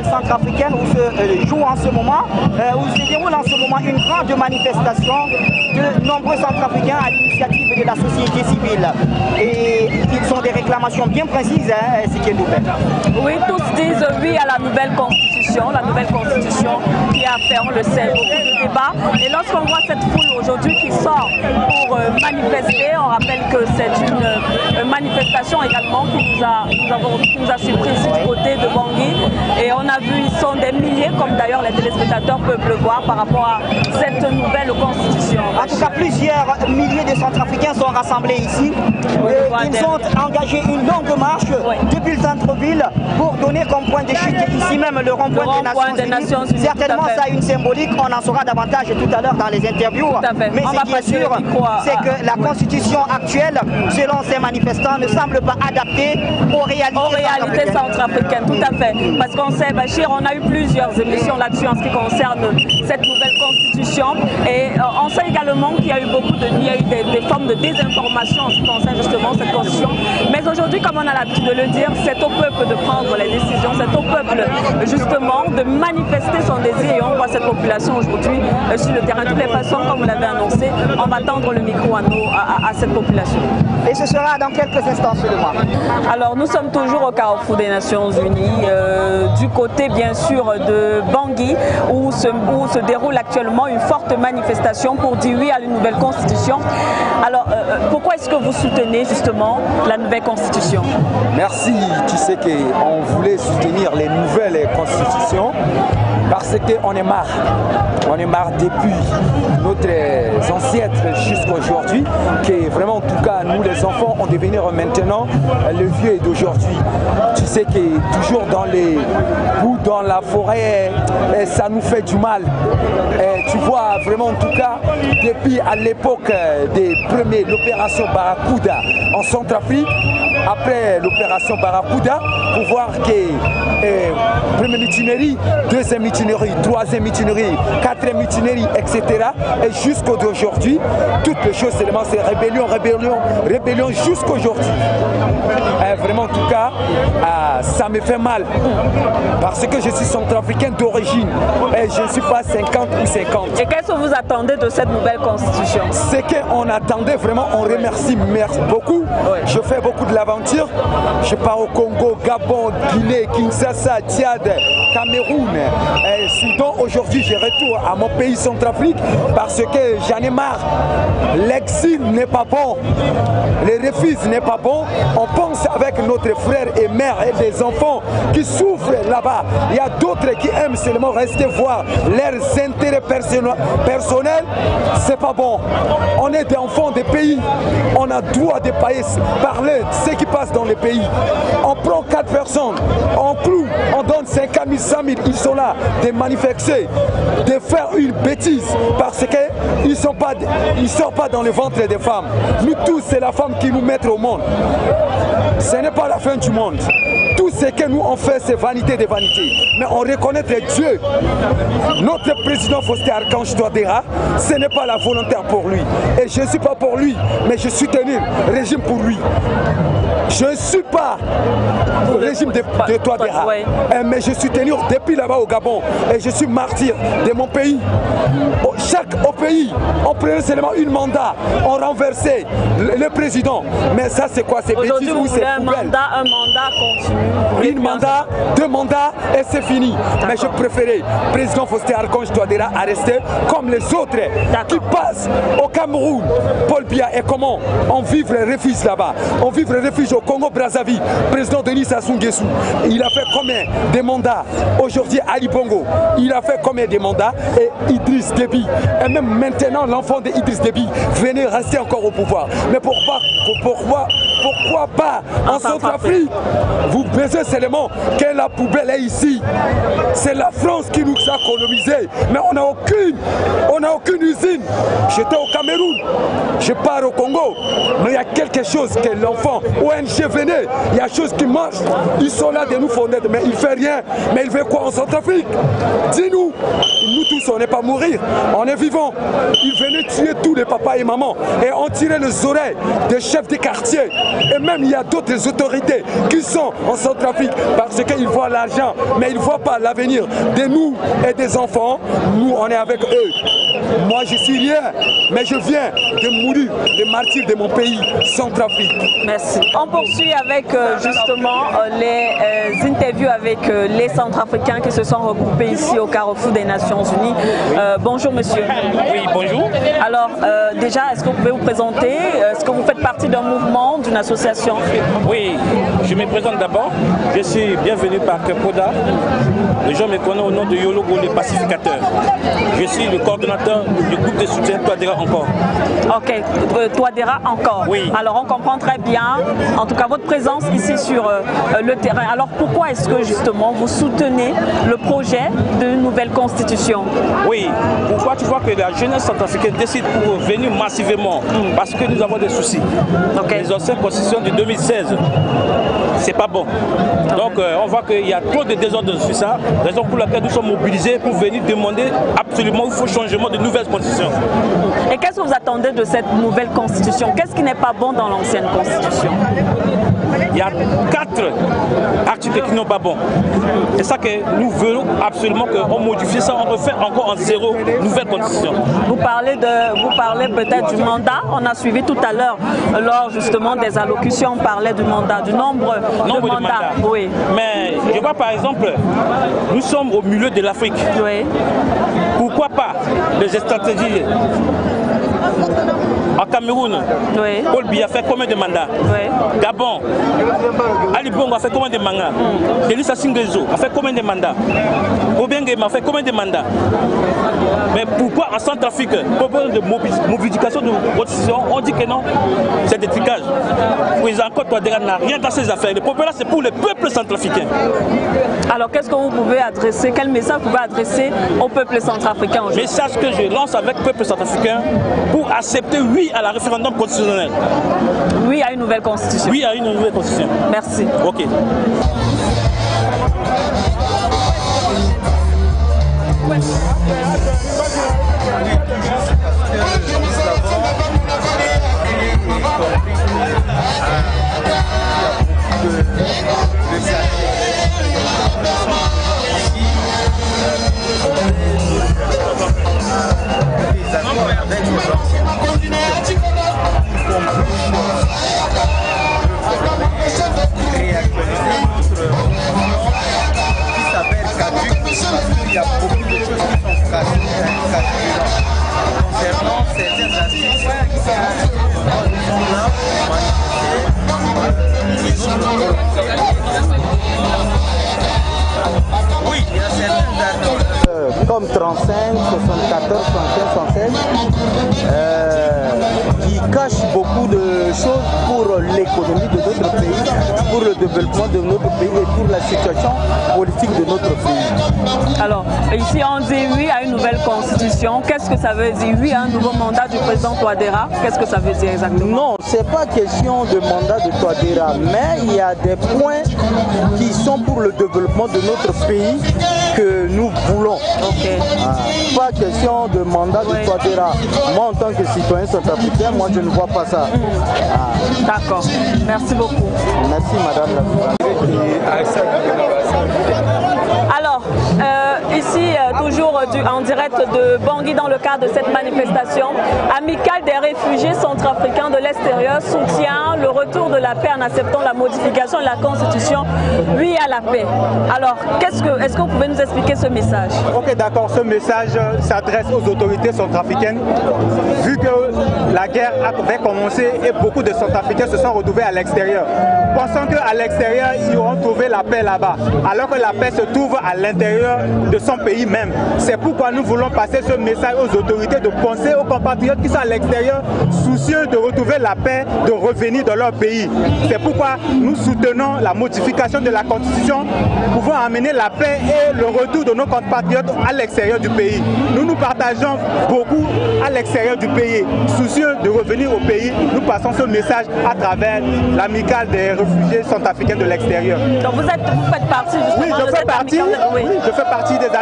centrafricaine où se joue en ce moment, où se déroule en ce moment une grande manifestation de nombreux Centrafricains à l'initiative de la société civile. Et ils ont des réclamations bien précises, hein, ce qui est nouvel. Oui, tous disent oui à la nouvelle constitution qui a fait, on le sait, beaucoup de débats. Et lorsqu'on voit cette foule aujourd'hui qui sort pour manifester, on rappelle que c'est une manifestation également qui nous a surpris ici du côté de Bangui. Et on a vu, ils sont des milliers, comme d'ailleurs les téléspectateurs peuvent le voir par rapport à cette nouvelle constitution. En tout cas, plusieurs milliers de Centrafricains sont rassemblés ici. Ils ont engagé une longue marche depuis le centre-ville pour donner comme point de chute ici même le rond-point des Nations Unies. Certainement, ça a une symbolique. On en saura davantage tout à l'heure dans les interviews. Mais ce qui est sûr, c'est que la constitution actuelle, selon ces manifestants, ne semble pas adaptée aux réalités centrafricaines. Tout à fait. Parce qu'on sait, Bachir, on a eu plusieurs émissions là-dessus en ce qui concerne cette nouvelle constitution. Et on sait également qu'il y a eu des formes de désinformation en ce qui concerne justement cette constitution. Mais aujourd'hui, comme on a l'habitude de le dire, c'est au peuple de prendre les décisions, c'est au peuple justement de manifester son désir. Et on voit cette population aujourd'hui sur le terrain. De toutes les façons, comme vous l'avez annoncé, on va tendre le micro à cette population. Et ce sera dans quelques instants seulement. Alors nous sommes toujours au carrefour des Nations Unies, du côté bien sûr de Bangui, où se déroule actuellement une forte manifestation pour dire oui à une nouvelle constitution. Alors pourquoi est-ce que vous soutenez justement la nouvelle constitution? Merci, tu sais qu'on voulait soutenir les nouvelles constitutions parce qu'on est marre. On est marre depuis notre ancêtre jusqu'à aujourd'hui, que vraiment en tout cas nous les enfants on devenir maintenant le vieux d'aujourd'hui. Tu sais que toujours dans les bouts, dans la forêt, ça nous fait du mal. Tu vois vraiment en tout cas depuis à l'époque des premiers, l'opération Barracuda en Centrafrique, après l'opération Barracuda, pour voir que première mutinerie, deuxième mutinerie, troisième mutinerie, quatrième mutinerie, etc. Et jusqu'à aujourd'hui, toutes les choses seulement c'est rébellion jusqu'à aujourd'hui. Vraiment en tout cas, ça me fait mal parce que je suis centrafricain d'origine et je ne suis pas 50 ou 50. Et qu'est-ce que vous attendez de cette nouvelle constitution? Ce qu'on attendait vraiment, on remercie beaucoup. Oui. Je fais beaucoup de l'aventure. Je pars au Congo, Gabon, Guinée, Kinshasa, Tchad, Cameroun, Soudan. Aujourd'hui, je retourne à mon pays Centrafrique parce que j'en ai marre. L'exil n'est pas bon. Le refus n'est pas bon. On pense avec notre frère et mère et des enfants qui souffrent là-bas. Il y a d'autres qui aiment seulement rester voir leurs intérêts personnels. C'est pas bon. On est des enfants des pays. On a droit de parler de ce qui passe dans les pays. On prend 4 personnes, on cloue, on donne 50 000, 100 000. Ils sont là de manifester, de faire une bêtise parce qu'ils ne sortent pas dans le ventre des femmes. Nous tous, c'est la femme qui nous met au monde. Ce n'est pas la fin du monde. Tout ce que nous on fait, c'est vanité des vanités. Mais on reconnaît Dieu. Notre président Faustin Archange Touadéra, ce n'est pas la volontaire pour lui. Et je ne suis pas pour lui, mais je soutiens le régime pour lui. Je ne suis pas au régime de Touadéra, mais je suis tenu depuis là-bas au Gabon. Et je suis martyr de mon pays. Chaque pays, on prenait seulement un mandat, on renversait le président. Mais ça c'est quoi? C'est bêtise ou c'est un mandat continu. Un mandat, 2 mandats et c'est fini. Mais je préférais président Faustin Archange Touadéra à rester comme les autres qui passent au Cameroun. Paul Biya et comment on vit le refuge là-bas. On vit le refuge au Congo-Brazzaville. Président Denis Sassou Nguesso, il a fait combien de mandats? Aujourd'hui Ali Bongo, il a fait combien de mandats? Et Idriss Déby, et même maintenant l'enfant d'Idriss Déby venait rester encore au pouvoir. Mais pourquoi pas en Centrafrique? Vous pensez seulement que la poubelle est ici. C'est la France qui nous a colonisés. Mais on n'a aucune usine. J'étais au Cameroun, je pars au Congo. Mais il y a quelque chose que l'enfant, ONG venait, il y a des choses qui marchent. Ils sont là de nous fonder, mais il ne fait rien. Mais il veut quoi en Centrafrique? Dis-nous. Nous tous, on n'est pas mourir, on est vivants. Ils venaient tuer tous les papas et mamans et on tirait les oreilles des chefs des quartiers Et même il y a d'autres autorités qui sont en Centrafrique parce qu'ils voient l'argent, mais ils ne voient pas l'avenir de nous et des enfants. Nous, on est avec eux. Moi, je suis rien, mais je viens de mourir, de martyr de mon pays, Centrafrique. Merci. On poursuit avec justement les interviews avec les Centrafricains qui se sont regroupés ici au Carrefour des Nations Unies. Bonjour monsieur. Oui, bonjour. Alors déjà, est-ce que vous pouvez vous présenter? Est-ce que vous faites partie d'un mouvement, d'une association? Oui, je me présente d'abord. Je suis bienvenu par Kepoda. Les gens me connaissent au nom de Yologo, le pacificateur. Je suis le coordonnateur du groupe de soutien Touadéra encore. Ok, Touadéra encore. Oui. Alors on comprend très bien, en tout cas votre présence ici sur le terrain. Alors pourquoi est-ce que justement vous soutenez le projet d'une nouvelle constitution? Oui, pourquoi tu vois que la jeunesse centrafricaine décide pour venir massivement? Parce que nous avons des soucis. Okay. Les anciennes constitutions de 2016, c'est pas bon. Donc on voit qu'il y a trop de désordre sur ça, raison pour laquelle nous sommes mobilisés pour venir demander absolument il faut changement de nouvelles constitutions. Et qu'est-ce que vous attendez de cette nouvelle constitution? Qu'est-ce qui n'est pas bon dans l'ancienne constitution? Il y a 4 articles qui n'ont pas bon. C'est ça que nous voulons absolument qu'on modifie ça, on refait encore en zéro nouvelle constitution. Vous parlez peut-être du mandat. On a suivi tout à l'heure, lors justement des allocutions, on parlait du mandat, du nombre de mandats. Oui. Mais je vois par exemple, nous sommes au milieu de l'Afrique. Oui. Pourquoi pas les stratégies? En Cameroun, oui. Paul Biya fait combien de mandats? Oui. Gabon, Ali Bongo a fait combien de mandats? Denis Sassou Nguesso a fait combien de mandats? Obiangema a fait combien de mandats? Mais pourquoi en Centrafrique, problème de mobilisation de constitution, on dit que non, c'est des trucages. Président Touadéra n'a rien dans ces affaires. Le problème là, c'est pour le peuple centrafricain. Alors qu'est-ce que vous pouvez adresser? Quel message vous pouvez adresser au peuple centrafricain aujourd'hui? Message que je lance avec le peuple centrafricain pour accepter oui à la référendum constitutionnel. Oui à une nouvelle constitution. Oui à une nouvelle constitution. Merci. Ok. Il y a beaucoup de choses qui sont cassées concernant certaines institutions qui sont là pour manifester. Oui, il y a certaines comme 35, 74, 75, 76, qui cachent beaucoup de choses pour l'économie de notre pays, pour le développement de notre pays et pour la situation politique de notre pays. Alors, ici on dit oui à une nouvelle constitution. Qu'est-ce que ça veut dire? Oui à un nouveau mandat du président Touadéra. Qu'est-ce que ça veut dire exactement? Non, ce n'est pas question de mandat de Touadéra, mais il y a des points qui sont pour le développement de notre pays que nous voulons. Okay. Pas question de mandat de Touadéra. Moi, en tant que citoyen centrafricain, moi, je ne vois pas ça. D'accord. Merci beaucoup. Merci, madame la Alors, ici, toujours en direct de Bangui dans le cadre de cette manifestation, Amicale des réfugiés centrafricains de l'extérieur soutient le retour de la paix en acceptant la modification de la Constitution. Oui à la paix. Alors, est-ce que vous pouvez nous expliquer ce message? Ok, d'accord. Ce message s'adresse aux autorités centrafricaines. Vu que la guerre avait commencé et beaucoup de Centrafricains se sont retrouvés à l'extérieur, pensant qu'à l'extérieur, ils auront trouvé la paix là-bas, alors que la paix se trouve à l'intérieur de son pays même. C'est pourquoi nous voulons passer ce message aux autorités de penser aux compatriotes qui sont à l'extérieur, soucieux de retrouver la paix, de revenir dans leur pays. C'est pourquoi nous soutenons la modification de la Constitution, pouvant amener la paix et le retour de nos compatriotes à l'extérieur du pays. Nous partageons beaucoup à l'extérieur du pays. Soucieux de revenir au pays, nous passons ce message à travers l'amicale des réfugiés centrafricains de l'extérieur. Donc vous faites partie justement je fais partie des amicales.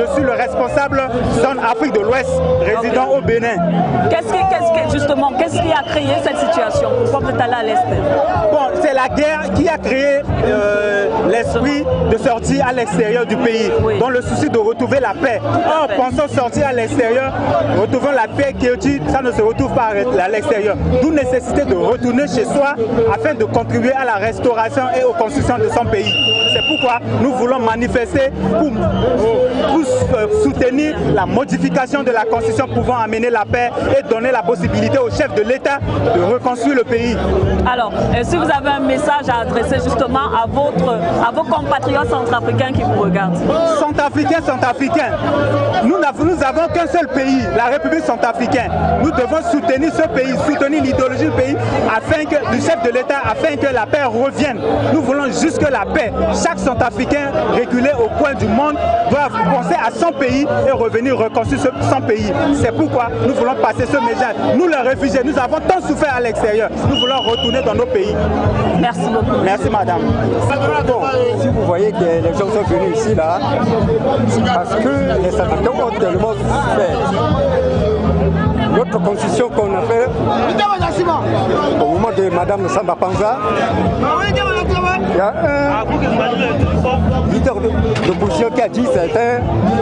je suis le responsable zone Afrique de l'Ouest, résident au Bénin. Qu'est-ce qui a créé cette situation? Pourquoi vous êtes allé à l'Est? Bon, c'est la guerre qui a créé l'esprit de sortir à l'extérieur du pays, dans le souci de retrouver la paix. Or, pensons sortir à l'extérieur, retrouvons la paix qui ça ne se retrouve pas à l'extérieur. D'où nécessité de retourner chez soi afin de contribuer à la restauration et aux constructions de son pays. C'est pourquoi nous voulons manifester pour soutenir la modification de la Constitution pouvant amener la paix et donner la possibilité au chef de l'État de reconstruire le pays. Alors, si vous avez un message à adresser justement à vos compatriotes centrafricains qui vous regardent. Centrafricains, nous n'avons qu'un seul pays, la République centrafricaine. Nous devons soutenir ce pays, soutenir l'idéologie du pays du chef de l'État afin que la paix revienne. Nous voulons juste que la paix. Chaque Centrafricain reculé au coin du monde doit penser à son pays et revenir reconstruire son pays. C'est pourquoi nous voulons passer ce message. Nous les réfugiés, nous avons tant souffert à l'extérieur. Nous voulons retourner dans nos pays. Merci beaucoup. Merci madame. Bon, si vous voyez que les gens sont venus ici là, parce que les Centrafricains ont tellement souffert. Notre constitution qu'on a fait au moment de Madame Samba Panza, il y a un leader d'opposition qui a dit que c'était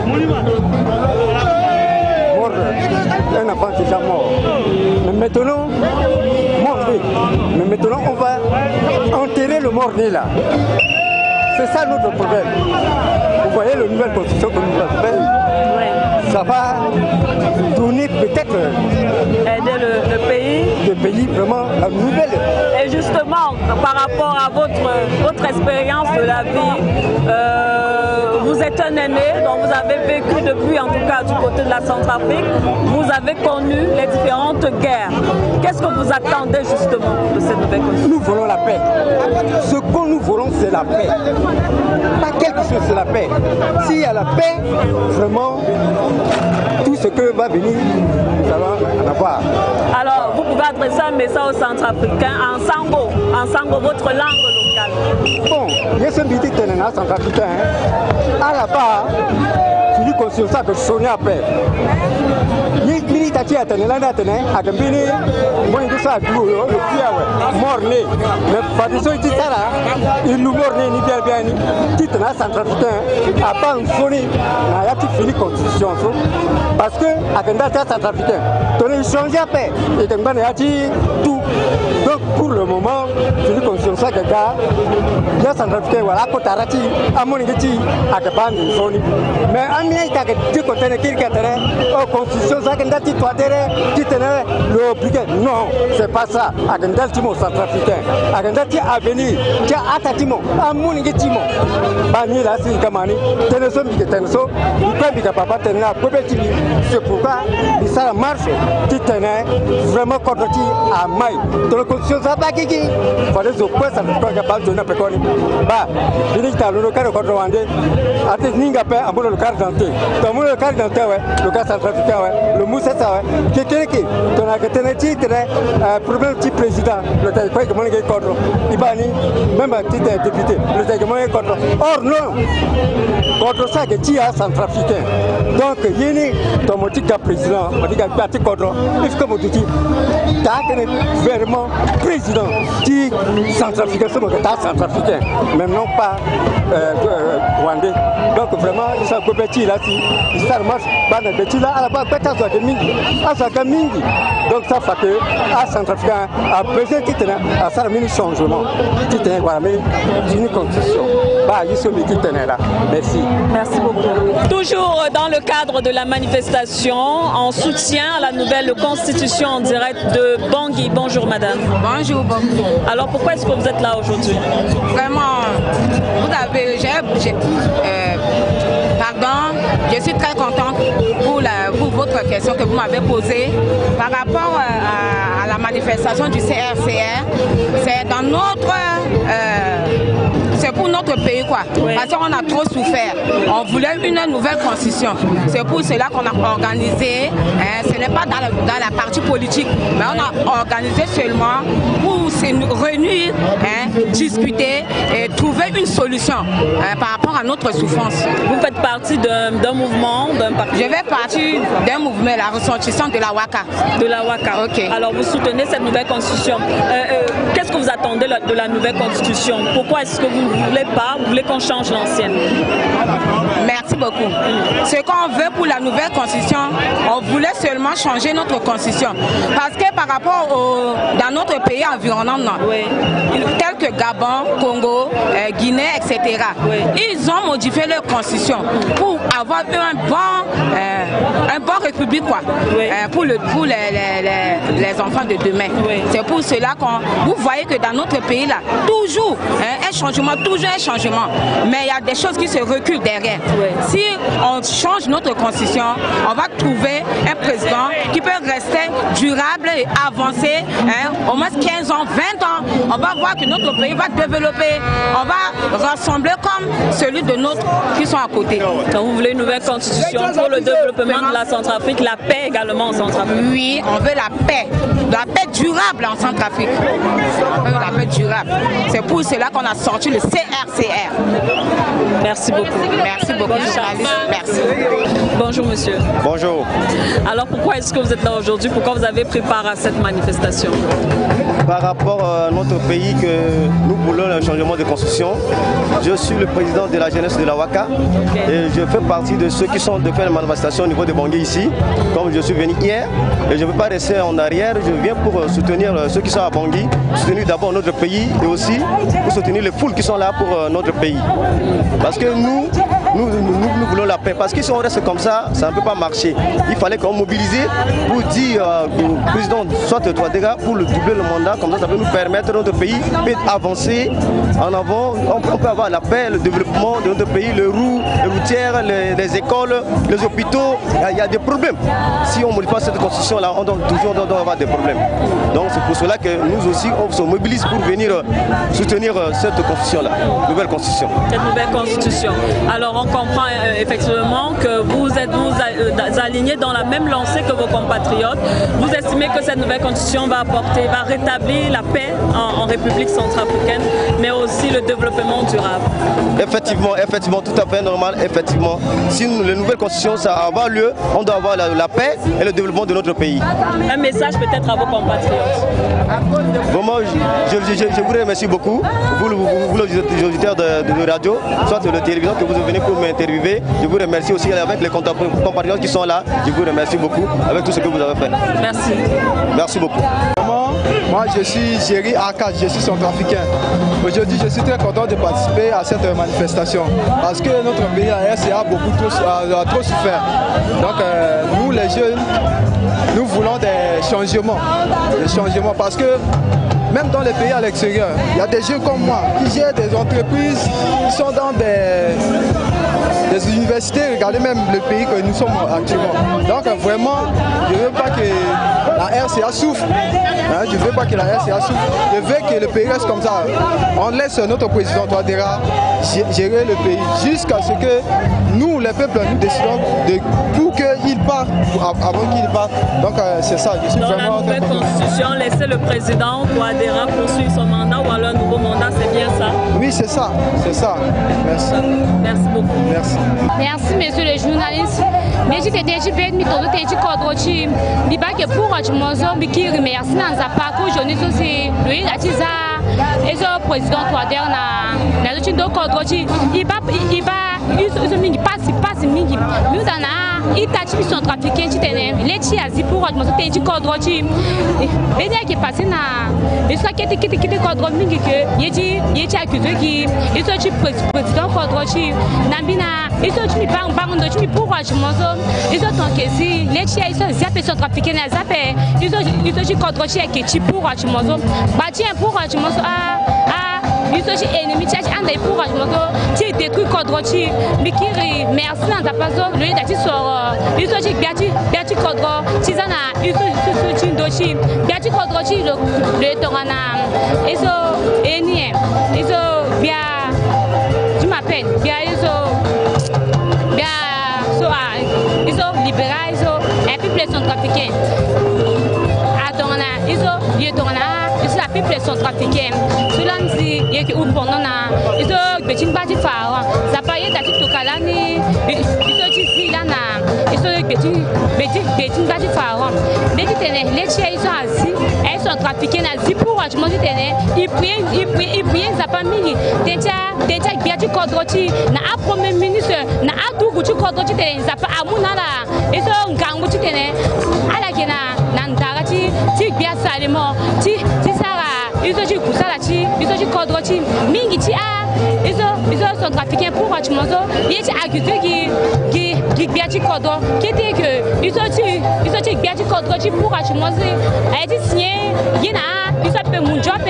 mort, un enfant déjà mort. Mais maintenant, mort-né. Mais maintenant, on va enterrer le mort-né là. C'est ça notre problème. Vous voyez la nouvelle constitution que nous avons faite, ça va donner peut-être aider le pays vraiment la nouvelle. Et justement, par rapport à votre expérience de la vie, vous êtes un aîné, donc vous avez vécu depuis, en tout cas du côté de la Centrafrique, vous avez connu les différentes guerres. Qu'est-ce que vous attendez justement de cette nouvelle constitution? Nous voulons la paix. Ce que nous voulons, c'est la paix. Pas quelque chose, c'est la paix. S'il y a la paix, vraiment, tout ce que va venir, nous allons en avoir. Alors, vous pouvez adresser un message aux Centrafricains en sango, votre langue locale. Bon, je suis un petit Centrafricain. À la part, tu dis qu'on se sait que sonner à paix. Tati atenelanda atene akambini moi ndio saa tu le piawe morné mais fadiso itara il nous morné ni bien bien ni titana centrafricain a pas soni na ya fini constitution parce que akenda centrafricain ton échange à paix et tengba na yati tout. Donc pour le moment fini constitution ça que gars ya centrafricain voilà ko tarati amoni ngiti akabandi soni mais amia itake tiko tene kirikatene au constitution ça que ndati qui tenait le briquet. Non, c'est pas ça. Agendal Timo centrafricain. Agendal qui a venu, qui a attaqué à Mounigue Timo. Bani la si Kamani, Teneso Mike Teneso, il peut bien papa tenir à Bobetini. C'est pourquoi ça marche, qui tenait vraiment correcti à Maï. Dans la constitution, ça va qui fallait se poser à l'époque capable de n'importe quoi. Bah, il est à le cas de Rwanda. À Ninga Pé, à le cas d'Anté. Dans le cas d'Anté, le cas centrafricain, le Moussa. Quelqu'un qui a un titre, problème petit président, le taïkoy que mon gars contre, Ibani, même un titre député, le taïkoy contre. Or non, contre ça que tu as centrafricain. Donc, il y a ton motif de président, on dit qu'il y a un contre, il faut que tu dis, tu as vraiment président qui centrafricain, c'est que tu as centrafricain, même non pas rwandais. Donc, vraiment, ils sont petit là, si ça marche, petit là, à la base, peut-être de mingi. Donc ça fait que à Centrafricain a besoin de à ça un changement. Voilà, mais une constitution. Bah, ils sont là. Merci. Merci beaucoup. Toujours dans le cadre de la manifestation en soutien à la nouvelle constitution en direct de Bangui. Bonjour madame. Bonjour Bangui. Alors pourquoi est-ce que vous êtes là aujourd'hui? Vraiment, vous avez, pardon, je suis très contente pour votre question que vous m'avez posée par rapport à la manifestation du CRCR. C'est dans notre c'est pour notre pays quoi. Oui. Parce qu'on a trop souffert. On voulait une nouvelle constitution. C'est pour cela qu'on a organisé. Ce n'est pas dans la partie politique, mais on a organisé seulement pour se réunir, discuter et trouver une solution par rapport à notre souffrance. Vous faites partie d'un mouvement, d'un parti? Je fais partie d'un mouvement, la ressortissante de la Waka. De la Waka. Ok. Alors vous soutenez cette nouvelle constitution. Qu'est-ce que vous attendez de la nouvelle constitution? Pourquoi est-ce que vous ne voulez pas, vous voulez qu'on change l'ancienne? Merci beaucoup. Ce qu'on veut pour la nouvelle constitution, on voulait seulement changer notre constitution. Parce que par rapport dans notre pays environnant, oui, tels que Gabon, Congo, Guinée, etc., oui, ils ont modifié leur constitution pour avoir un bon république quoi, oui, pour les enfants de demain. Oui. C'est pour cela que vous voyez que dans notre pays là, toujours un changement, mais il y a des choses qui se reculent derrière. Oui. Si on change notre constitution, on va trouver un président qui peut rester durable et avancer au moins 15 ans, 20 ans. On va voir que notre pays va développer, on va rassembler comme celui de notre qui sont à côté. Donc vous voulez une nouvelle constitution pour le développement de la Centrafrique, la paix également en Centrafrique? Oui, on veut la paix durable en Centrafrique. On veut la paix durable. C'est pour cela qu'on a sorti le CRCR. Merci beaucoup. Merci beaucoup, journaliste. Merci. Bonjour monsieur. Bonjour. Alors pourquoi est-ce que vous êtes là aujourd'hui? Pourquoi vous avez pris part à cette manifestation? Par rapport à notre pays que nous voulons un changement de constitution, je suis le président de la jeunesse de la Waka, okay, et je fais partie de ceux qui sont de faire une manifestation au niveau de Bangui ici, comme je suis venu hier, et je ne veux pas rester en arrière, je viens pour soutenir ceux qui sont à Bangui, soutenir d'abord notre pays et aussi pour soutenir les foules qui sont là pour notre pays. Parce que nous voulons la paix, parce que si on reste comme ça ne peut pas marcher. Il fallait qu'on mobilise pour dire au président, soit toi des gars, pour le doubler le mandat, comme ça peut nous permettre, notre pays peut avancer en avant, on peut avoir la paix, le développement de notre pays, les routières, les écoles, les hôpitaux, il y a des problèmes. Si on ne modifie pas cette constitution-là, on doit toujours avoir des problèmes. Donc c'est pour cela que nous aussi, on se mobilise pour venir soutenir cette constitution-là, nouvelle constitution. Cette nouvelle constitution. Alors on comprend effectivement que vous êtes alignés dans la même lancée que vos compatriotes. Vous estimez que cette nouvelle constitution va rétablir la paix en République centrafricaine, mais aussi le développement durable. Effectivement, tout à fait normal, effectivement. Si la nouvelle constitution, ça va avoir lieu, on doit avoir la paix et le développement de notre pays. Un message peut-être à vos compatriotes. Vraiment, je vous remercie beaucoup, vous les auditeurs de radio, soit de la télévision que vous venez pour m'interviewer. Je vous remercie aussi avec les compatriotes qui sont là. Je vous remercie beaucoup avec tout ce que vous avez fait. Merci. Merci beaucoup. Moi, je suis Jerry Akash, je suis centrafricain. Aujourd'hui, je suis très content de participer à cette manifestation parce que notre pays, la RCA, a trop souffert. Donc, nous, les jeunes, nous voulons des changements parce que même dans les pays à l'extérieur, il y a des jeunes comme moi qui gèrent des entreprises, qui sont dans des universités, regardez même le pays que nous sommes actuellement. Donc vraiment, je ne veux pas que la RCA souffre. Je ne veux pas que la RCA souffre. Je veux que le pays reste comme ça. On laisse notre président Touadéra gérer le pays jusqu'à ce que nous, les peuples, nous décidons pour qu'il parte, avant qu'il parte. Donc c'est ça. Je suis dans vraiment la nouvelle constitution, laisser le président Touadéra poursuivre son mandat ou alors un nouveau mandat, c'est bien ça? Oui, c'est ça. Merci. Merci beaucoup. Merci. Merci, monsieur le journaliste. Mais j'étais déjà bien mis dans le temps de mais que pour mais qui remercie dans sa parcours aujourd'hui aussi lui la tisa et le président Touadéra na le chindo kodrochi il passe mingi nous dans il t'a son trafiquant qui tenait les chiazi pour moi c'était du kodrochi et qui passé na et ça qui était kodrochi mingi que il accusé qui il soit président kodrochi nambina il soit tu parles de tu pour moi ils sont en question les chiazi sont zappé son trafiquant na zappé ils sont kodrochi qui pour moi bâti pour moi ils sont ennemis, ils pour tu détruis Kodrochi, mais qui merci dans ta paso, le dati sort, ils sont biati Kodro, Tizana, ils sont Dochi, biati Kodrochi, le Torana, ils sont ennemis, ils sont bien, tu m'appelles, bien, ils sont libéraux, ils sont un peu plus centrafricains. Ils sont la peuple sont trafiqués. Cela dit, il y a que pendant ils sont betting bâti phare. Ça paye d'être tout calani. Ils sont ici là ils sont betting bâti phare. Dès que les chiens ils sont assis, ils sont trafiqués nazi pour je m'en dis ils prient ça pas mini. Déjà biati kodroti na premier ministre na atu guchi kodroti tene ça pas amuna là. Ils sont ganguchi tene. Ala kena nandarati ti bia salemo ti sara ils ont dit kusala ti ils ont dit kodroti mingi ti a ils sont trafiqués pour achmozo il est accusé qui biati kodro qui était que ils ont dit biati kodroti pour achmozo a été signé yena ils ont fait mon job.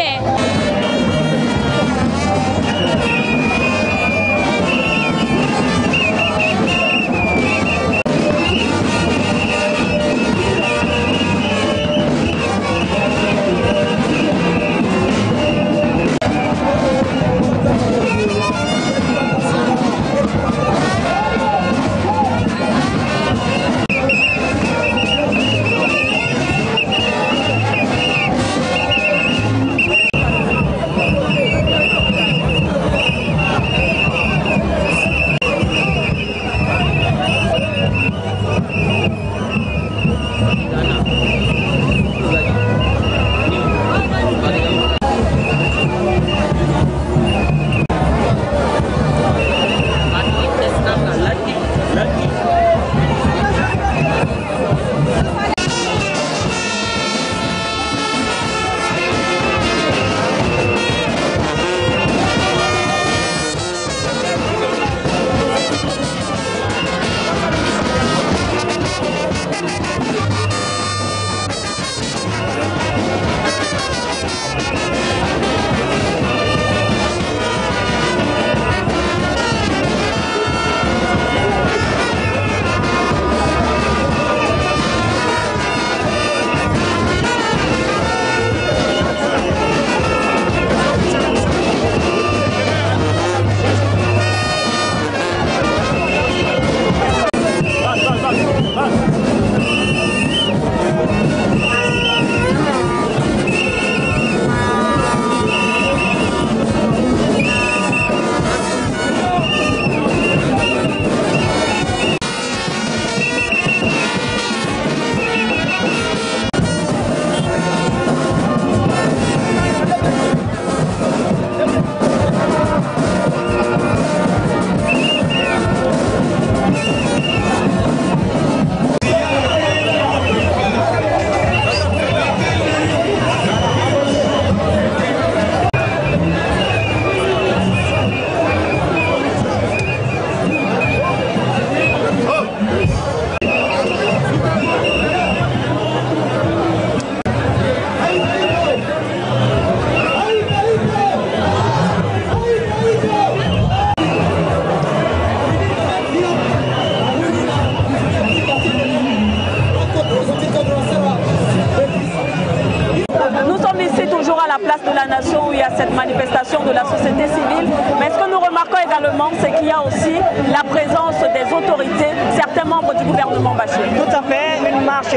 manifestation de la société civile. Mais ce que nous remarquons également, c'est qu'il y a aussi la présence des autorités, certains membres du gouvernement Bachir. Tout à fait, une marche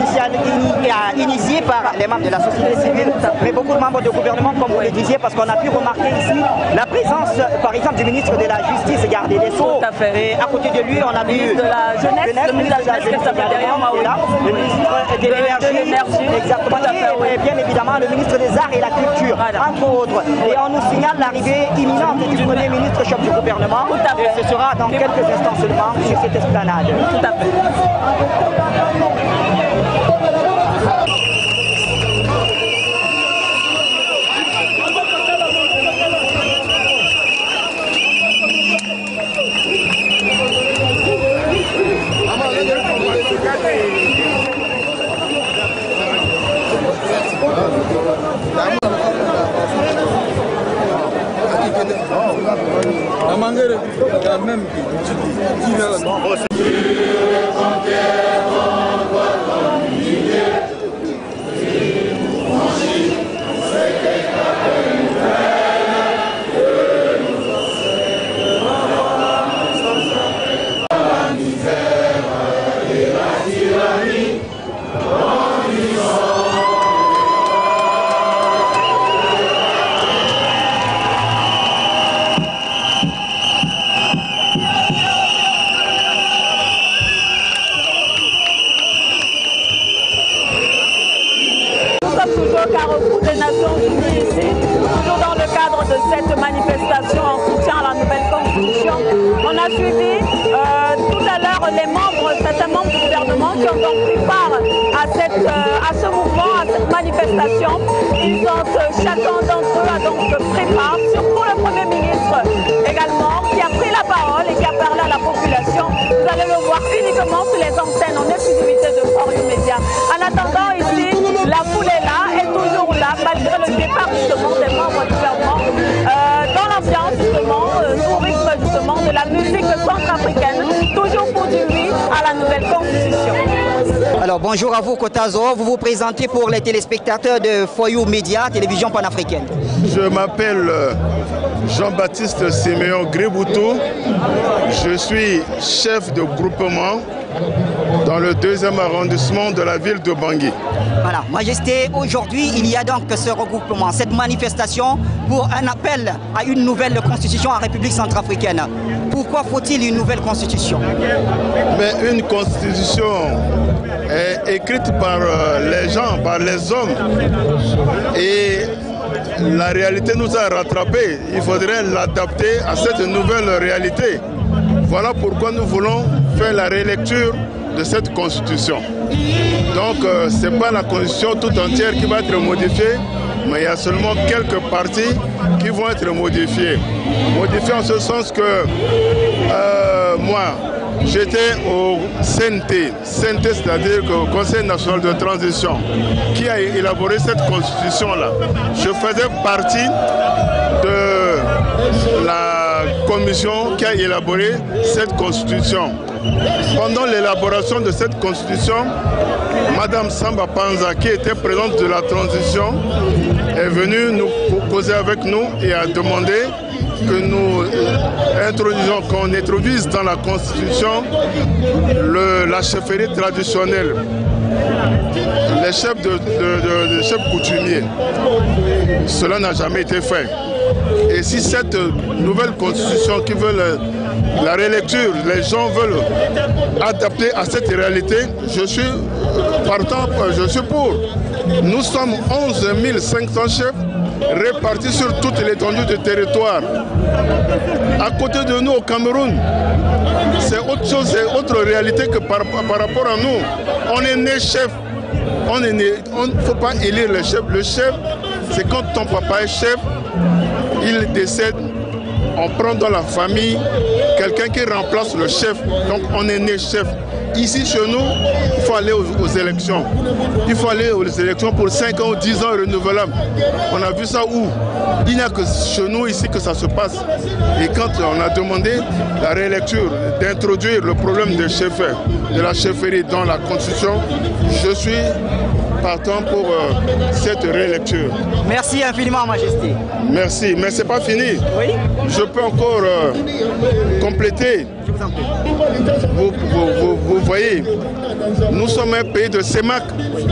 initiée par les membres de la société civile, mais beaucoup de membres du gouvernement, comme vous le disiez, parce qu'on a pu remarquer ici la présence, par exemple, du ministre de la Justice, garde des Sceaux. Tout à fait. Et à côté de lui, on a vu de la jeunesse, le ministre de la jeunesse qui s'appelle derrière moi, le ministre de l'énergie, exactement, et bien évidemment le ministre des Arts et la Culture, entre autres. Et on nous signale l'arrivée imminente du Premier ministre chef du gouvernement. Tout à fait. Et ce sera dans quelques instants seulement sur cette esplanade. Tout à fait. Carrefour des Nations Unies ici, toujours dans le cadre de cette manifestation en soutien à la nouvelle constitution. On a suivi tout à l'heure certains membres du gouvernement qui ont donc pris part à ce mouvement, à cette manifestation. Chacun d'entre eux a donc pris part, surtout le Premier ministre également, qui a pris la parole et qui a parlé à la population. Vous allez le voir uniquement sur les antennes en exclusivité de For-You Media. En attendant ici, la foule est là, est toujours là, malgré le départ justement des membres du gouvernement, dans l'ambiance justement, au rythme justement de la musique centrafricaine, toujours pour dire oui à la nouvelle constitution. Alors bonjour à vous Kotazo, vous vous présentez pour les téléspectateurs de For-You Media, télévision panafricaine. Je m'appelle Jean-Baptiste Siméon Gréboutou, je suis chef de groupement dans le 2e arrondissement de la ville de Bangui. Voilà, Majesté, aujourd'hui il y a donc ce regroupement, cette manifestation pour un appel à une nouvelle constitution en République centrafricaine. Pourquoi faut-il une nouvelle constitution? Mais une constitution est écrite par les gens, par les hommes. Et la réalité nous a rattrapés. Il faudrait l'adapter à cette nouvelle réalité. Voilà pourquoi nous voulons faire la rélecture de cette constitution. Donc ce n'est pas la constitution tout entière qui va être modifiée, mais il y a seulement quelques parties qui vont être modifiées. Modifiées en ce sens que moi, j'étais au CNT, c'est-à-dire au Conseil national de transition, qui a élaboré cette constitution-là. Je faisais partie de la commission qui a élaboré cette constitution. Pendant l'élaboration de cette constitution, Madame Samba Panza, qui était présidente de la transition, est venue nous causer avec nous et a demandé que nous qu'on introduise dans la constitution la chefferie traditionnelle, les chefs coutumiers. Cela n'a jamais été fait. Et si cette nouvelle constitution qui veut la rélecture, les gens veulent adapter à cette réalité, je suis partant, je suis pour. Nous sommes 11 500 chefs répartis sur toute l'étendue du territoire. À côté de nous au Cameroun, c'est autre chose, c'est autre réalité que par rapport à nous. On est né chef. On ne faut pas élire le chef. Le chef, c'est quand ton papa est chef, il décède, on prend dans la famille quelqu'un qui remplace le chef. Donc on est né chef. Ici chez nous, il faut aller aux élections. Il faut aller aux élections pour 5 ans ou 10 ans renouvelables. On a vu ça où? Il n'y a que chez nous ici que ça se passe. Et quand on a demandé la réélecture, d'introduire le problème de la chefferie dans la Constitution, je suis partant pour cette réélecture. Merci infiniment, Majesté. Merci, mais ce n'est pas fini. Oui. Je peux encore compléter. Je vous en prie. Vous voyez, nous sommes un pays de CEMAC.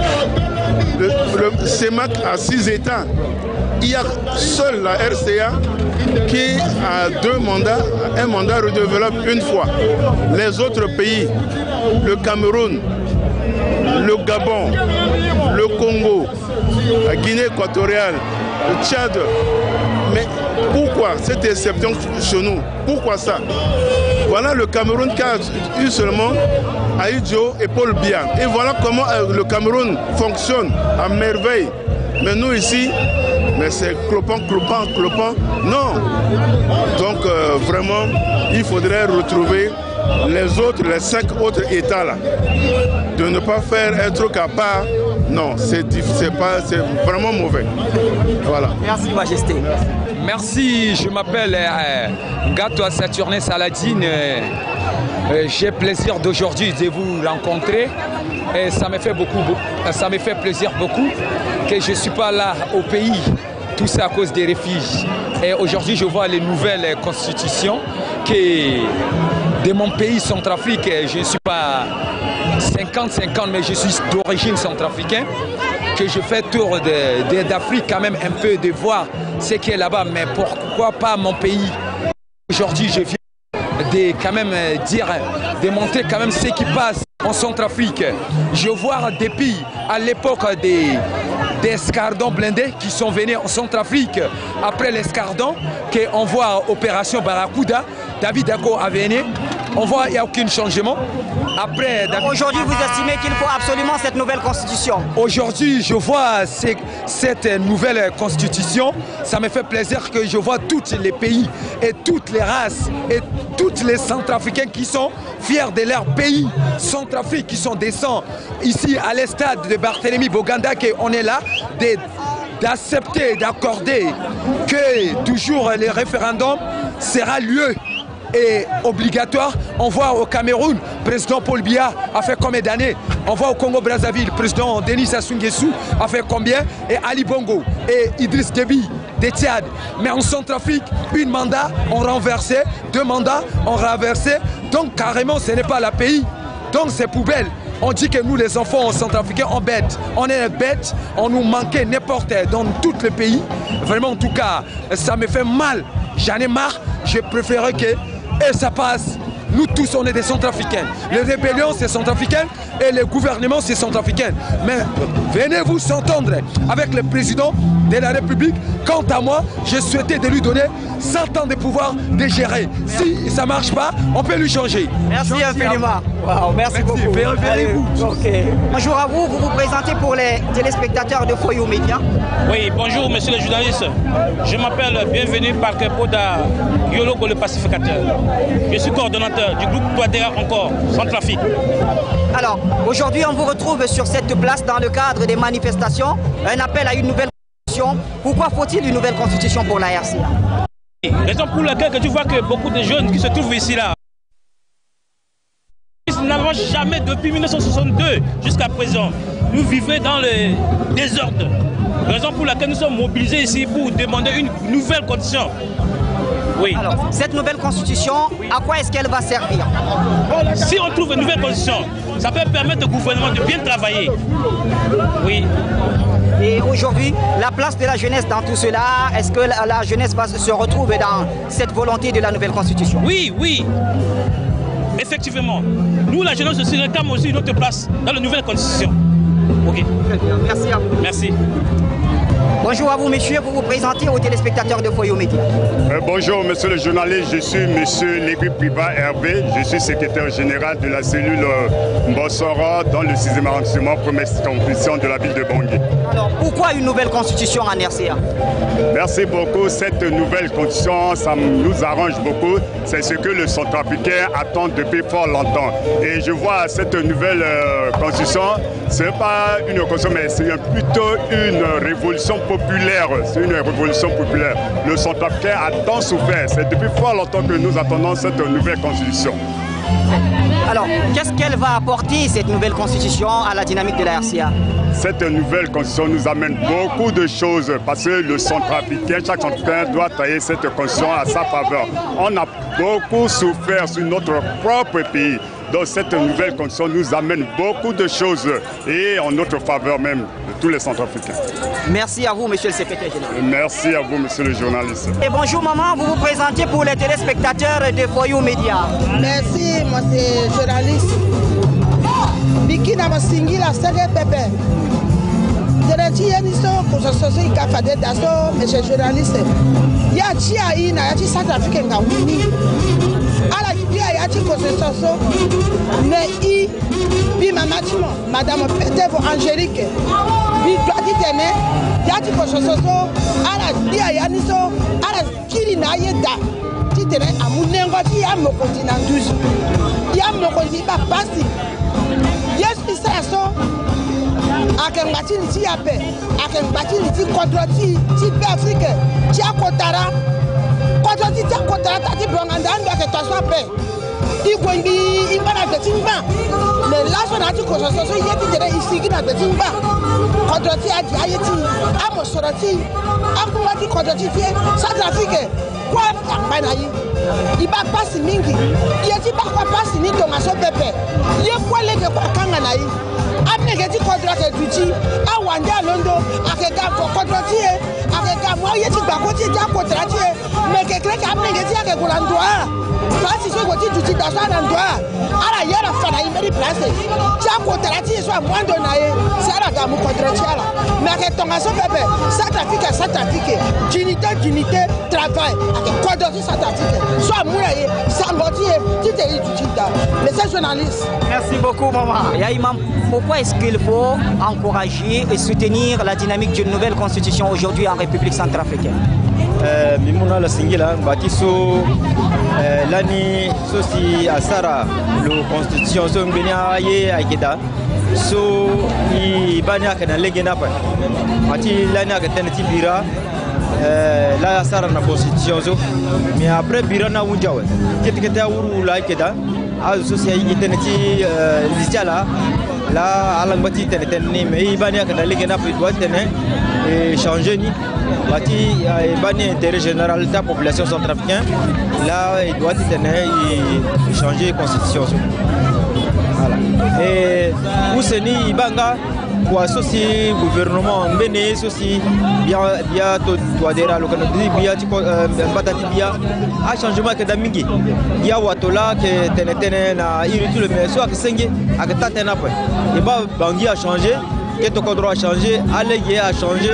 Le CEMAC a 6 États. Il y a seule la RCA qui a 2 mandats, un mandat renouvelable une fois. Les autres pays, le Cameroun, le Gabon, le Congo, la Guinée équatoriale, le Tchad. Mais pourquoi cette exception chez nous? Pourquoi ça? Voilà le Cameroun qui a eu seulement Aïdjo et Paul Biya. Et voilà comment le Cameroun fonctionne à merveille. Mais nous ici, mais c'est clopant. Non. Donc vraiment, il faudrait retrouver les 5 autres États là. De ne pas faire un truc à part Non, c'est vraiment mauvais. Voilà. Merci, Majesté. Merci, je m'appelle Ngato Saturnin Saladine. J'ai plaisir d'aujourd'hui de vous rencontrer. Et ça me fait ça me fait plaisir beaucoup que je ne suis pas là au pays. Tout ça à cause des réfugiés. Et aujourd'hui, je vois les nouvelles constitutions que de mon pays Centrafrique, je ne suis pas 50-50, mais je suis d'origine centrafricaine, que je fais tour d'Afrique quand même un peu, de voir ce qui est là-bas, mais pourquoi pas mon pays. Aujourd'hui, je viens de quand même dire, de montrer quand même ce qui passe en Centrafrique. Je vois depuis à l'époque des escadrons blindés qui sont venus en Centrafrique après l'escadron qu'on voit Opération Barracuda, David Dako a venu. On voit qu'il n'y a aucun changement. Aujourd'hui, vous estimez qu'il faut absolument cette nouvelle constitution? Aujourd'hui, je vois cette nouvelle constitution. Ça me fait plaisir que je vois tous les pays et toutes les races et tous les Centrafricains qui sont fiers de leur pays. Centrafrique qui sont descendus ici à l'estade de Barthélemy Boganda, qu'on est là d'accepter, d'accorder que toujours les référendums sera lieu et obligatoire. On voit au Cameroun, président Paul Biya a fait combien d'années? On voit au Congo-Brazzaville, président Denis Sassou Nguesso a fait combien? Et Ali Bongo et Idriss Déby des Tchad. Mais en Centrafrique, un mandat on renversé, 2 mandats on renversé. Donc carrément ce n'est pas le pays. Donc c'est poubelle. On dit que nous les enfants centrafricains on bête. On est bêtes, on nous manquait n'importe dans tout le pays. Vraiment en tout cas, ça me fait mal. J'en ai marre. Je préférerais que et ça passe. Nous tous, on est des Centrafricains. Les rébellions, c'est Centrafricains et le gouvernement, c'est Centrafricains. Mais venez vous s'entendre avec le président de la République. Quant à moi, j'ai souhaité de lui donner 100 ans de pouvoir de gérer. Si ça ne marche pas, on peut lui changer. Merci infiniment. Wow, merci beaucoup. Okay. Bonjour à vous, vous vous présentez pour les téléspectateurs de Foyo Média. Oui, bonjour monsieur le journaliste. Je m'appelle Bienvenue Parker Poda Yoloko le pacificateur. Je suis coordonnateur du groupe Touadéra encore, Centrafrique. Alors, aujourd'hui on vous retrouve sur cette place dans le cadre des manifestations, un appel à une nouvelle constitution. Pourquoi faut-il une nouvelle constitution pour la RCA? Raison pour laquelle tu vois que beaucoup de jeunes qui se trouvent ici là, nous n'avons jamais depuis 1962 jusqu'à présent, nous vivions dans le désordre. Raison pour laquelle nous sommes mobilisés ici pour demander une nouvelle constitution. Oui. Alors, cette nouvelle constitution, à quoi est-ce qu'elle va servir? Si on trouve une nouvelle constitution, ça peut permettre au gouvernement de bien travailler. Oui. Et aujourd'hui, la place de la jeunesse dans tout cela, est-ce que la jeunesse va se retrouver dans cette volonté de la nouvelle constitution? Oui, oui. Effectivement. Nous, la jeunesse aussi, réclame aussi notre place dans la nouvelle constitution. Ok. Merci à vous. Merci. Bonjour à vous, messieurs. Vous vous présentez aux téléspectateurs de Foyo Média. Bonjour, monsieur le journaliste. Je suis monsieur Légui Priva Hervé. Je suis secrétaire général de la cellule Mbossora dans le 6e arrondissement, première circonscription de la ville de Bangui. Alors, pourquoi une nouvelle constitution en RCA? Merci beaucoup. Cette nouvelle constitution, ça nous arrange beaucoup. C'est ce que le Centrafricain attend depuis fort longtemps. Et je vois cette nouvelle constitution, ce n'est pas une constitution, mais c'est plutôt une révolution populaire. C'est une révolution populaire. Le Centrafricain a tant souffert. C'est depuis fort longtemps que nous attendons cette nouvelle constitution. Alors, qu'est-ce qu'elle va apporter, cette nouvelle constitution, à la dynamique de la RCA? Cette nouvelle constitution nous amène beaucoup de choses parce que le Centrafricain, chaque Centrafricain doit tailler cette constitution à sa faveur. On a beaucoup souffert sur notre propre pays. Donc cette nouvelle constitution nous amène beaucoup de choses et en notre faveur même de tous les Centrafricains. Merci à vous, monsieur le secrétaire général. Merci à vous, monsieur le journaliste. Et bonjour maman, vous vous présentez pour les téléspectateurs de Foyo Média. Merci, moi c'est journaliste. Bikina Masingila Sege Pepe. Monsieur journaliste. Yachi Aina, Yachi Centrafricain Gawini. À la Libya, Yachi Kosesoso. Nei, Bimamatimo, Madame Petevo Angélique. Bidwadi Tene, Yachi Kosesoso. À la Libya, Yaniso. À la Kirina Yeda. Titene, Amunengoti, Yamokoti Nanduzi. Yamokoti Babasi. Yes, Pisaso. akengati niti yape akengati niti kodroti ti pe Afrique ti akotara kodroti ti akotara tati blonganda ando ke taswa pe igwengi imbana betimba mais là on a dit que so yeti dere isigi na betimba kodroti adi ayeti amosoroti akumati kodroti ti South Afrique kwa akbana yi iba pasi mingi yeti ba kwa pasi ni tonga so pepe ye kwa leke kwa kanga na yi amnegeti kodroti duchi awanja londo akega kodroti akega mo yeti gba ko ti ja kodrati mais ke kreke amnegeti akegula ndoa place so goti duchi da so na ndoa ara yera fana imeri place ja kodrati so amwando na ye sara ga mu kodroti ala mais ke tonga so pepe South Afrique dignité travail ak kodroti South Afrique so amura ye samboti ti te duchi da mais ces journalistes. Merci beaucoup maman. Ya imam, pourquoi est-ce qu'il faut encourager et soutenir la dynamique d'une nouvelle constitution aujourd'hui en République centrafricaine? Mimuna la singila batiso lani sosi asara le constitution so ngenia ye akeda so i banya kana legena pa mati lani akatene tibira la asara na constitution so mais après bira na wunjawe ketiketa wuru la akeda a sosi ay itene ti lisala la alangati tene mais i banya kana legena pa doit tene et changer ni bati bani intérêt général de la population centrafricaine là il doit changer la constitution voilà et où c'est ni ibanga pour associer gouvernement mbene aussi bien to adhérer à l'organisation bien batati bien a changement que damingi ya watola que tenetene na iritu le meso ak sengi ak tatena pa et ba bangi a changé que to droit a changé allégué a changé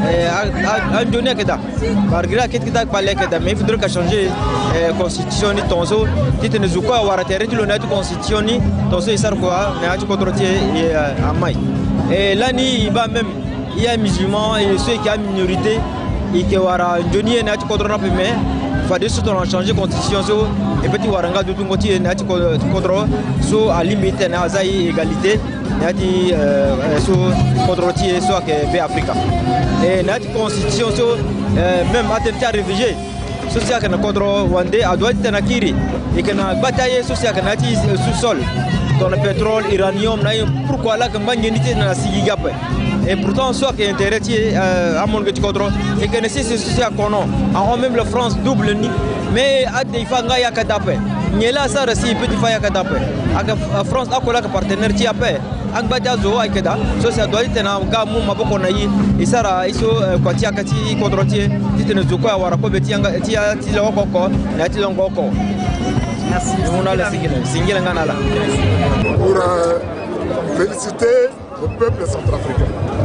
un donné que da malgré que tu as parlé que da mais il faudrait que changer constitution ni tonso tu ne zuko wara tere tu l'on a constitution ni tonso isar quoi mais tu contrôler et amai et là ni il va même il y a musulmans et ceux qui a minorité et qui wara donné na tu contrôler mais fallait surtout changer constitution so et petit waranga du tout côté na tu contrôler so à limite na zai égalité na ti so contrôler so que be Africa et notre constitution même attentat à réfugiés social que nous contrôlons Wandé à droite de Nakiri et que nous bataillons social que nous sous-sol dans le pétrole iranium pourquoi là que nous avons na Sigigap et pourtant soit que intérêt à mon que tu contrôles et que c'est social qu'on a même la France double ni mais à des fanga ya kadape ni là ça aussi petit fa ya kadape à France à quoi là que partenaire ti apé ak bata zo ay keda so ça doit être na gamu maboko na yi isara iso kwatia kati kontrotier titene zo kwa wara ko beti anga ti la kokko na ti longo ko merci on a la singila ngana la pour féliciter le peuple centrafricain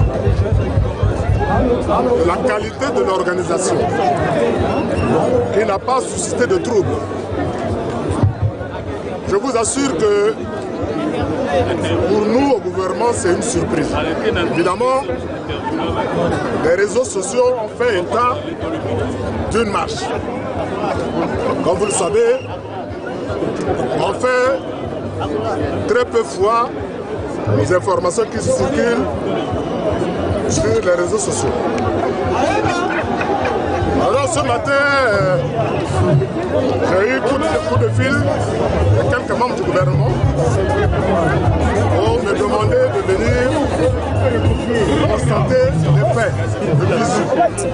de la qualité de l'organisation qui n'a pas suscité de troubles. Je vous assure que pour nous, au gouvernement, c'est une surprise. Évidemment, les réseaux sociaux ont fait état d'une marche. Comme vous le savez, on fait très peu foi aux informations qui circulent sur les réseaux sociaux. Alors ce matin, j'ai eu coup de fil de quelques membres du gouvernement. On me demandait de venir constater les faits de l'issue.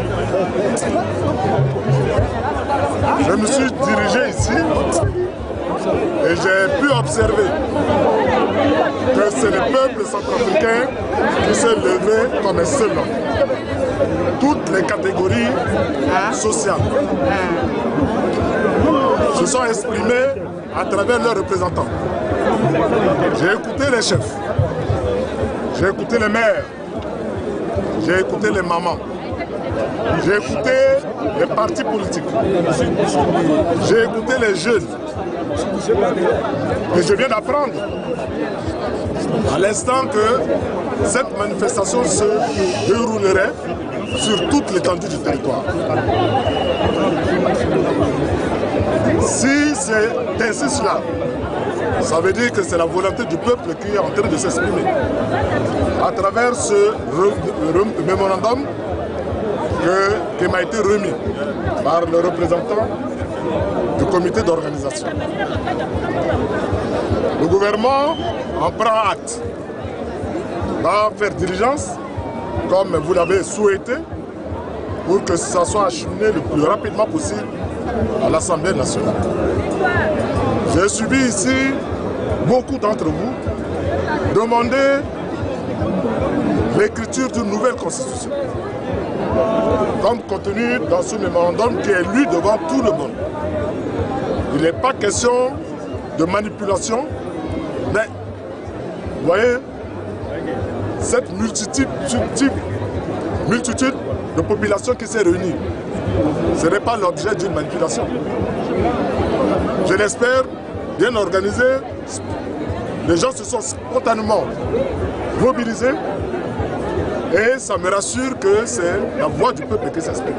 Je me suis dirigé ici et j'ai pu observer que c'est le peuple centrafricain qui s'est levé comme un seul homme. Toutes les catégories sociales se sont exprimées à travers leurs représentants. J'ai écouté les chefs, j'ai écouté les mères, j'ai écouté les mamans, j'ai écouté les partis politiques, j'ai écouté les jeunes. Et je viens d'apprendre à l'instant que cette manifestation se déroulerait sur toute l'étendue du territoire. Si c'est ainsi cela, Ça veut dire que c'est la volonté du peuple qui est en train de s'exprimer. À travers ce mémorandum qui m'a été remis par le représentant du comité d'organisation. Le gouvernement en prend acte, va faire diligence, comme vous l'avez souhaité, pour que ça soit acheminé le plus rapidement possible à l'Assemblée nationale. J'ai suivi ici beaucoup d'entre vous demander l'écriture d'une nouvelle constitution, comme contenu dans ce mémorandum qui est lu devant tout le monde. Il n'est pas question de manipulation, mais vous voyez, cette multitude de populations qui s'est réunie, ce n'est pas l'objet d'une manipulation. Je l'espère, bien organisé, les gens se sont spontanément mobilisés et ça me rassure que c'est la voix du peuple qui s'exprime.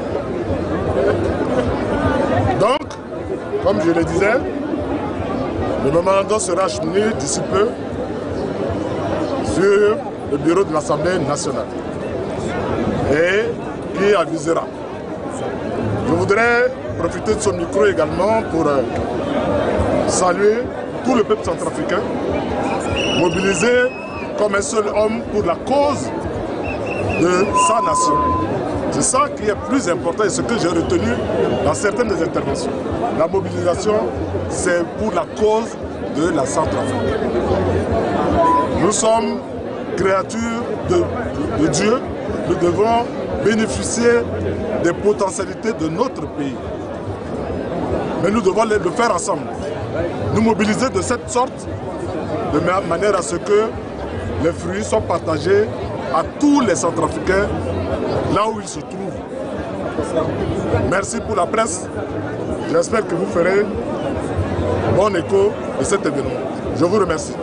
Donc, comme je le disais, le mémorandum sera acheminé d'ici peu sur le bureau de l'Assemblée nationale et qui avisera. Je voudrais profiter de ce micro également pour saluer tout le peuple centrafricain, mobilisé comme un seul homme pour la cause de sa nation. C'est ça qui est plus important et ce que j'ai retenu dans certaines des interventions. La mobilisation, c'est pour la cause de la Centrafrique. Nous sommes créatures de Dieu, nous devons bénéficier des potentialités de notre pays. Mais nous devons le faire ensemble. Nous mobiliser de cette sorte, de manière à ce que les fruits soient partagés à tous les Centrafricains, là où ils se trouvent. Merci pour la presse. J'espère que vous ferez bon écho de cet événement. Je vous remercie.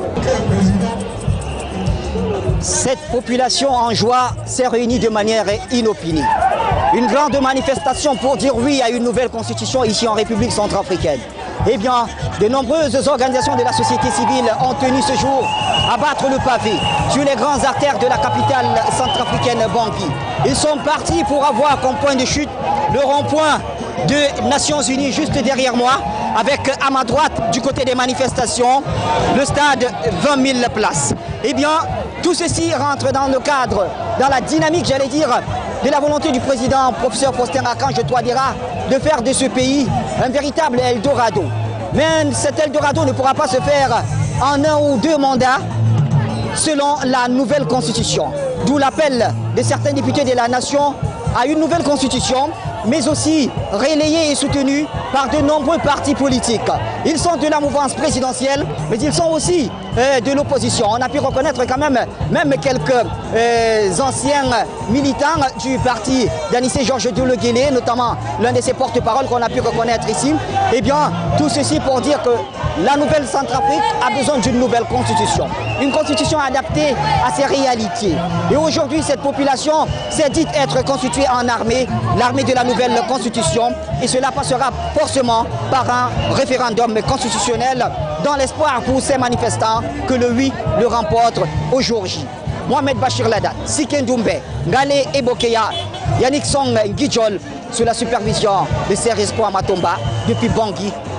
Cette population en joie s'est réunie de manière inopinée. Une grande manifestation pour dire oui à une nouvelle constitution ici en République centrafricaine. Eh bien, de nombreuses organisations de la société civile ont tenu ce jour à battre le pavé sur les grandes artères de la capitale centrafricaine Bangui. Ils sont partis pour avoir comme point de chute le rond-point de Nations Unies juste derrière moi, avec à ma droite, du côté des manifestations, le stade 20 000 places. Eh bien, tout ceci rentre dans le cadre, dans la dynamique, j'allais dire, de la volonté du président, professeur Faustin Archange Touadéra, de faire de ce pays un véritable Eldorado. Mais cet Eldorado ne pourra pas se faire en 1 ou 2 mandats selon la nouvelle constitution. D'où l'appel de certains députés de la nation à une nouvelle constitution, mais aussi relayée et soutenue par de nombreux partis politiques. Ils sont de la mouvance présidentielle, mais ils sont aussi de l'opposition. On a pu reconnaître quand même quelques anciens militants du parti d'Anissé Georges Douleguélé, notamment l'un de ses porte-paroles qu'on a pu reconnaître ici. Eh bien, tout ceci pour dire que la nouvelle Centrafrique a besoin d'une nouvelle constitution. Une constitution adaptée à ses réalités. Et aujourd'hui, cette population s'est dite être constituée en armée, l'armée de la nouvelle constitution. Et cela passera forcément par un référendum constitutionnel dans l'espoir pour ces manifestants que le oui le remporte au jour J. Mohamed Bachir Ladat, Siken Doumbé, Ngale Ebokeya, Yannick Song Ngidjol, sous la supervision de Serge Espoir Matomba depuis Bangui.